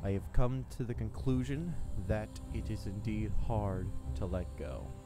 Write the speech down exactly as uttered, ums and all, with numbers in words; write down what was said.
I have come to the conclusion that it is indeed hard to let go.